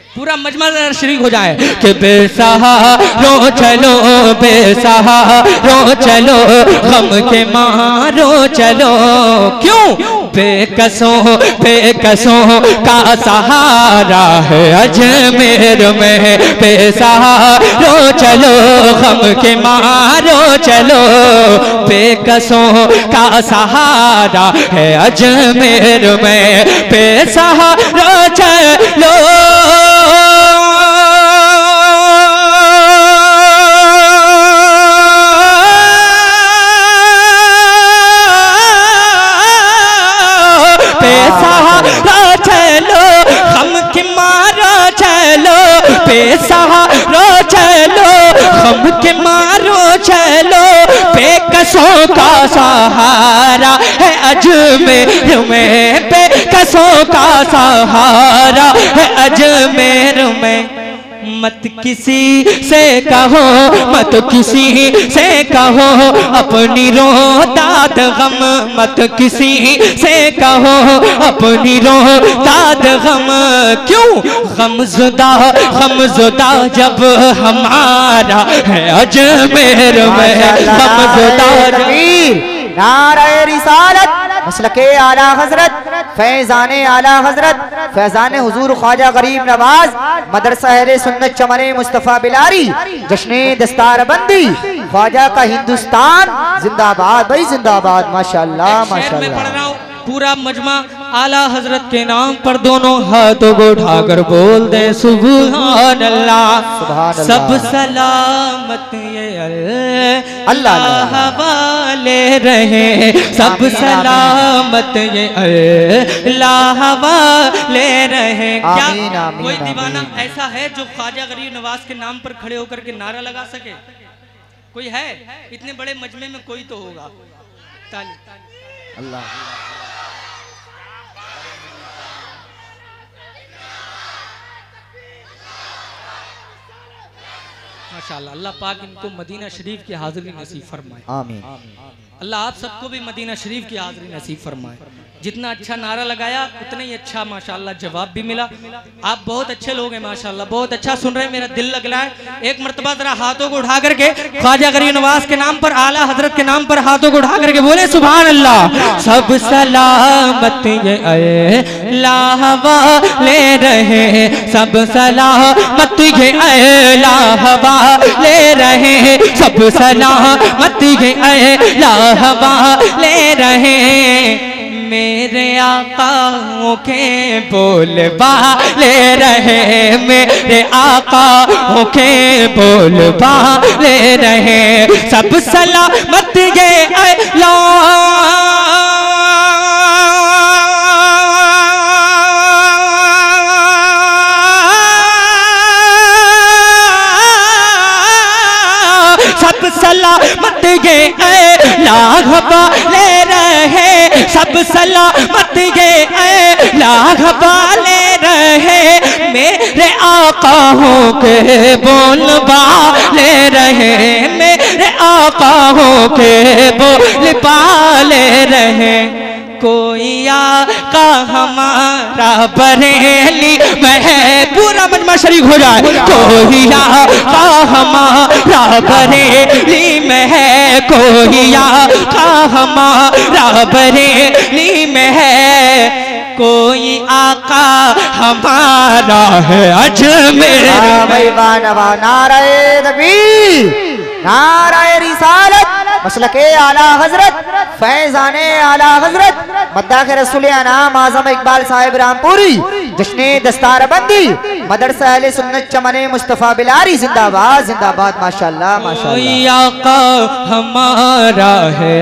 पूरा मजमा शरीक हो जाए कि बेसहारो चलो बेसहारो चलो गम के मारो चलो। क्यों? बेकसों का सहारा है अजमेर में। बेसहारो चलो गम के मारो चलो। बेकसों का सहारा है अजमेर में। बेसहारो चलो बेसहारा चलो गम के मारो चलो। बेकसों का सहारा है अजमेर में। बेकसों का सहारा है अजमेर में। मत किसी से कहो मत किसी से कहो अपनी रो दाद गम। मत किसी से कहो अपनी रो दाद गम। क्यों? गमज़ुदा जब हमारा है अजमेर में। गमज़ुदा नारे रिसालत मसलके आला हजरत फैजाने आला हजरत फैजाने हुजूर ख्वाजा गरीब नवाज मदरसा अहले सुन्नत चमने मुस्तफ़ा बिलारी जश्ने दस्तारबंदी ख्वाजा का हिंदुस्तान जिंदाबाद भाई जिंदाबाद। माशाअल्लाह माशाअल्लाह। पूरा मजमा आला हजरत के नाम पर दोनों हाथों को उठाकर बोल दे सुभान अल्लाह। सब सलामत ये अल्लाह वाले रहे। सब सलामत ये अल्लाह वाले रहे। क्या कोई दीवाना ऐसा है जो ख्वाजा गरीब नवाज के नाम पर खड़े होकर के नारा लगा सके? कोई है? इतने बड़े मजमे में कोई तो होगा। अल्लाह माशाअल्लाह। अल्लाह पाक इनको मदीना शरीफ की हाजिरी नसीब फरमाए। आमीन। अल्लाह आप सबको भी मदीना शरीफ की हाजिरी नसीब फरमाए। जितना अच्छा नारा लगाया उतना ही अच्छा माशाअल्लाह जवाब भी मिला। आप बहुत अच्छे लोग हैं माशाअल्लाह, बहुत अच्छा सुन रहे हैं, मेरा दिल लग रहा है। एक मर्तबा जरा हाथों को उठा करके ख्वाजा गरीब नवाज के नाम पर आला हजरत के नाम पर हाथों को उठा करके बोले सुभान अल्लाह। सब सलामत ये अल्लाह वाले रहे। सब सलामत ये अल्लाह वाले रहे। सब सलामत ये अल्लाह वाले रहे। मेरे आकाओं के बोल बाले रहे। मेरे आकाओं के बोल बाले रहे। सब सलामत ये सब सलामत ये अल्लाह वाले रहे। सब सलामत ये अल्लाह वाले रहे। मेरे आकाओं के बोल बाले रहे। मेरे आकाओं के बोल बाले रहे। कोई आका हमारा बरेली में है। पूरा मजमा शरीक हो जाए। कोई आका हमारा बरेली में है। कोई आका हमारा बरेली में है। कोई आका हमारा है अजमेर में। नारे तकबीर नारे रिसालत मसलके आला हजरत फैजाने आला हजरत मद्दाह रसूल अनाम आजम इकबाल साहिब रामपुरी जश्ने दस्तारबंदी मदरसा अहले सुन्नत चमने मुस्तफ़ा बिलारी जिंदाबाद जिंदाबाद। माशाअल्लाह माशाअल्लाह। आका हमारा है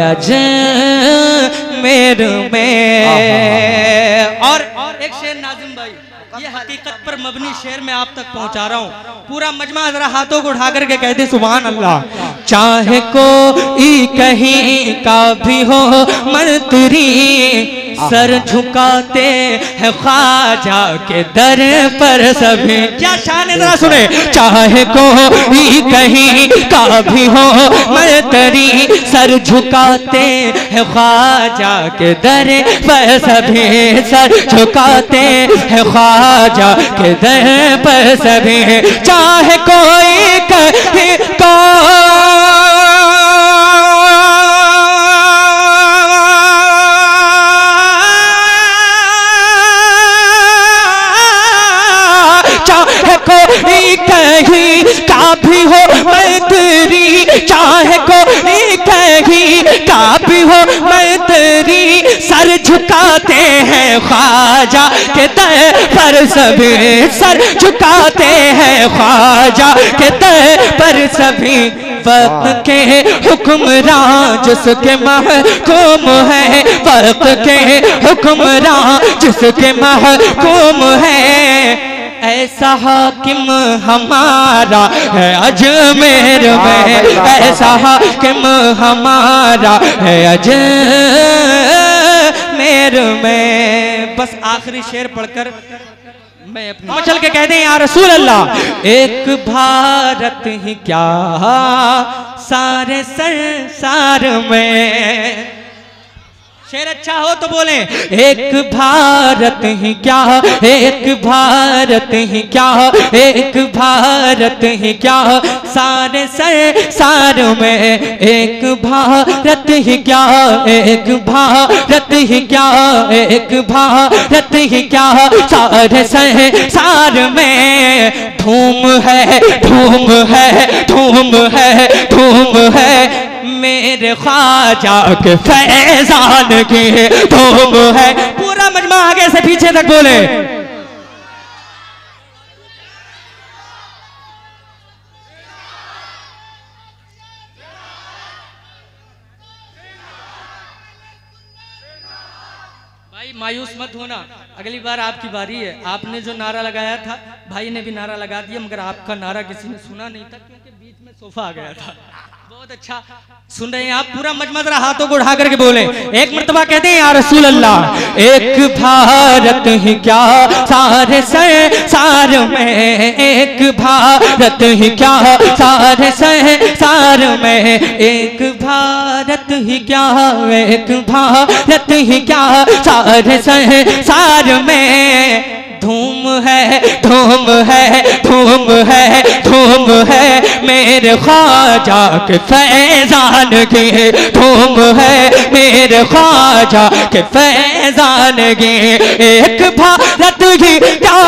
अजमेर में। और एक शेर नाज़िम भाई, ये हकीकत पर मबनी शेर में आप तक पहुंचा रहा हूँ। पूरा मजमा जरा हाथों को उठा करके कहते सुभान अल्लाह। चाहे कोई कहीं का भी हो मंत्री सर झुकाते हैं ख्वाजा के दर पर सभी। क्या शान है जरा सुने। चाहे कोई कहीं का भी हो मैं तेरी, सर झुकाते हैं ख्वाजा के दर पर सभी, सर झुकाते हैं ख्वाजा के दर पर सभी। चाहे कोई कहीं का कोई कहीं का भी हो मैं तेरी, चाहे कोई कहीं का भी हो मैं तेरी, सर झुकाते हैं ख्वाजा के दर पर सभी, सर झुकाते हैं ख्वाजा के दर पर सभी। वक्त के हुक्मरान जिसके महकूम है, वक्त के हुक्मरान जिसके महकूम है, ऐसा हाकिम हमारा है अजमेर में, ऐसा हाकिम हमारा है अजमेर में। बस आखिरी शेर पढ़कर मैं अपने चल के कह दें या रसूल अल्लाह। एक भारत ही क्या सारे संसार में, शेर अच्छा हो तो बोले। एक भारत ही क्या, एक भारत ही क्या, एक भारत ही क्या सारे संसार में, एक भारत ही क्या, एक भारत ही क्या, एक भारत ही क्या सारे संसार में। धूम है धूम है धूम है धूम है मेरे ख्वाजा के फैजान की धूम है। पूरा मजमा आगे से पीछे तक बोले। भाई मायूस मत होना, अगली बार आपकी बारी है। आपने जो नारा लगाया था भाई ने भी नारा लगा दिया, मगर आपका नारा किसी ने सुना नहीं था क्योंकि बीच में सोफा आ गया था। बहुत अच्छा सुन रहे हैं आप। पूरा मजमा जरा हाथों को उठा करके बोले। एक मर्तबा कहते हैं या रसूल अल्लाह। एक भारत ही क्या सारे संसार में, एक भारत ही क्या सारे संसार में, एक भारत ही क्या, एक भारत ही क्या सारे संसार में। धूम है धूम है धूम है धूम है मेरे ख्वाजा के फैजान की धूम है, मेरे ख्वाजा के फैजान की। एक भारत ही क्या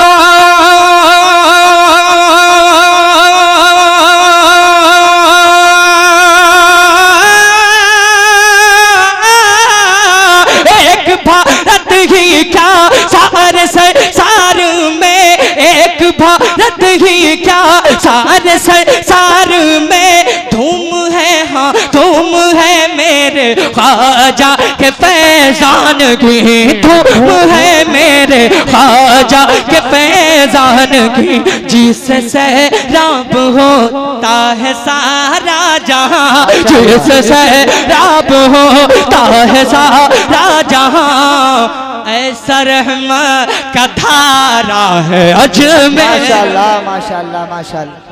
संसार में, एक भारत ही क्या सारे संसार में। धूम है हाँ धूम है मेरे ख्वाजा के फैजान की, धूम है मेरे ख्वाजा के फैजान की। जिससे सैराब होता है सारा जहां, जिससे सैराब होता है सारा जहां, ऐसा रहमत का धारा है अजमेर। माशाल्लाह माशाल्लाह माशाल्लाह।